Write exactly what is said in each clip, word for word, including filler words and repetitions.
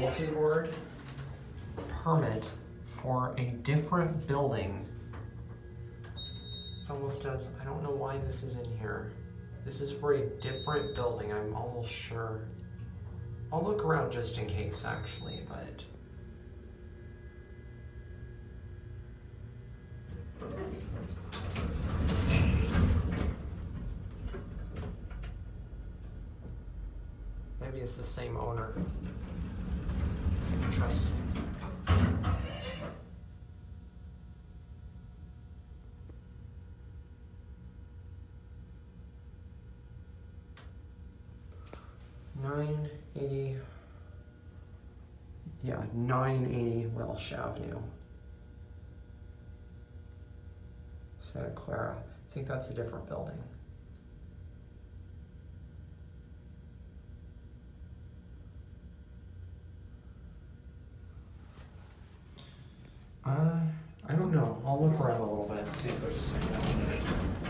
bulletin board. Permit for a different building. It's almost as, I don't know why this is in here. This is for a different building, I'm almost sure. I'll look around just in case, actually, but... maybe it's the same owner. Interesting. nine eighty, yeah, nine eighty Welsh Avenue, Santa Clara. I think that's a different building. Uh, I don't know. I'll look around a little bit and see if there's a second one.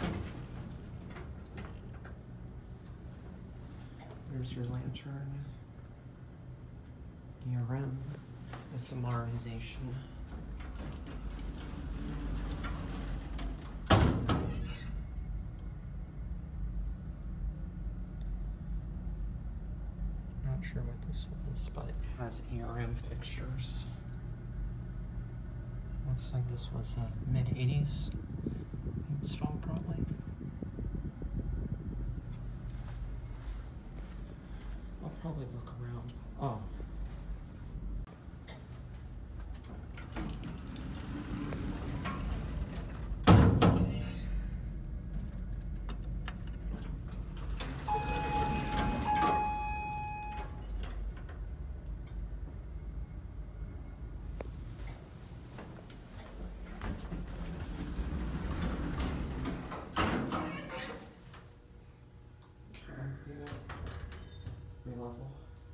There's your lantern. E R M. It's a modernization. Not sure what this was, but it has E R M fixtures. Looks like this was a mid eighties install, probably. I'll probably look around. Oh. Level.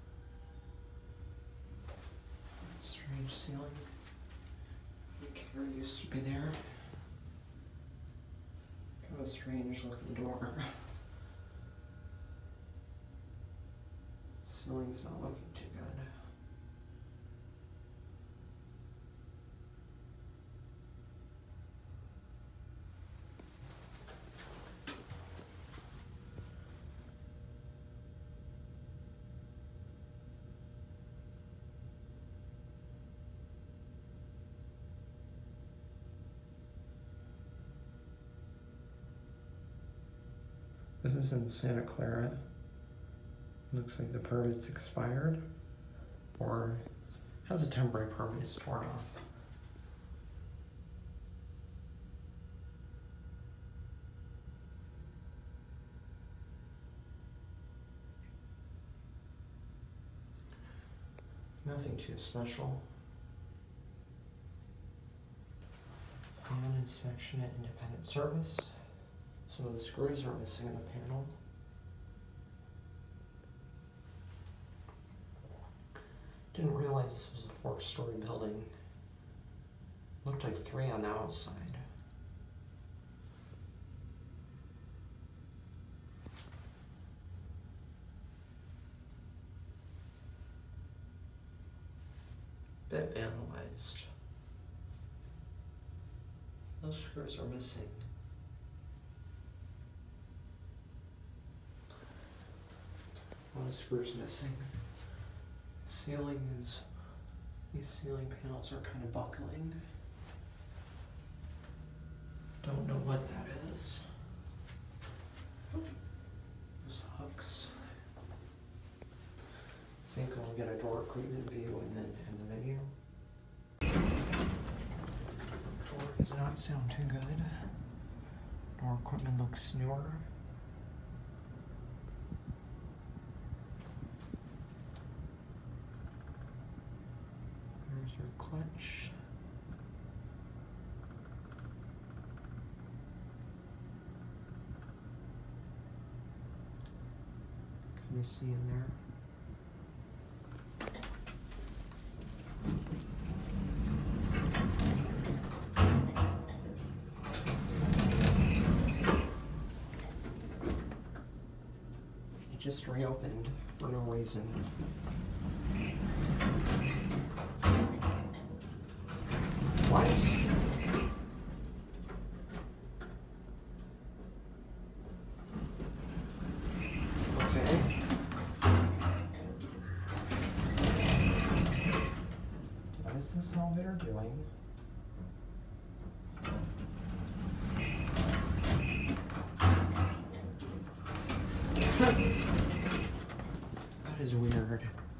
Strange ceiling. The camera used to be there. Kind of a strange looking door. Ceiling's not looking too good. This is in Santa Clara. Looks like the permit's expired, or has a temporary permit, it's torn off. Nothing too special. Fan inspection at independent service. Some of the screws are missing in the panel. Didn't realize this was a four-story building. Looked like three on the outside. Bit vandalized. Those screws are missing. One screw's missing. Ceiling is, these ceiling panels are kind of buckling. Don't know what that is. Those hooks. I think I'll get a door equipment view and then end the video. Door does not sound too good. Door equipment looks newer. There's your clutch. Can you see in there? It just reopened for no reason. this elevator doing? That is weird.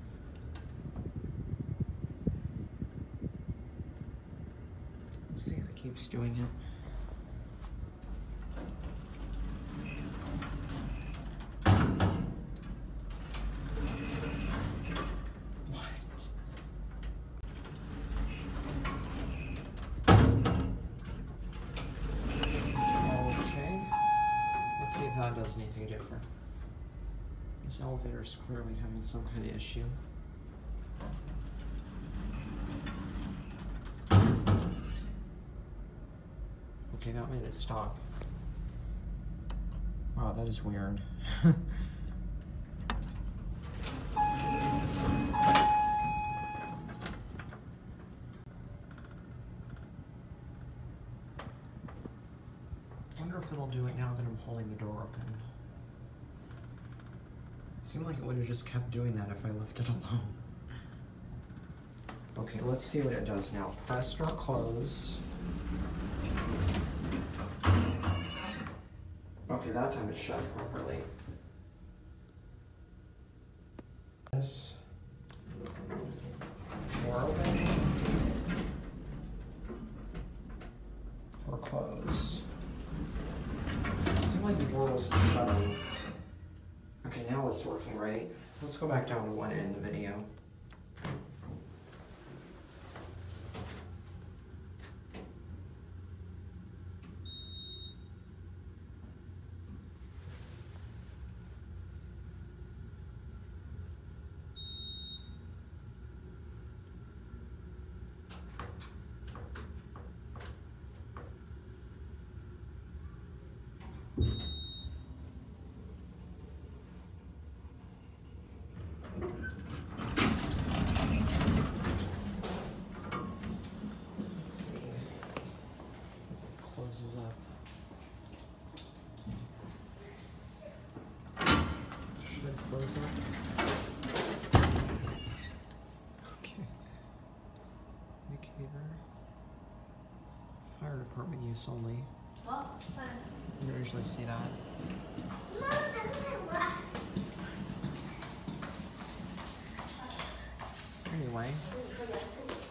Let's see if it keeps doing it. That does anything different. This elevator is clearly having some kind of issue. Okay, that made it stop. Wow, that is weird. I wonder if it'll do it now that I'm holding the door open. It seemed like it would have just kept doing that if I left it alone. Okay, let's see what it does now. Press start close. Okay, that time it shut properly. This. Door open. Or close. Like the door was shutting. Okay, now it's working, right? Let's go back down to one end of the video. Let's see. Closes up. Should close up. Okay. Indicator. Fire department use only. You don't usually see that. Anyway.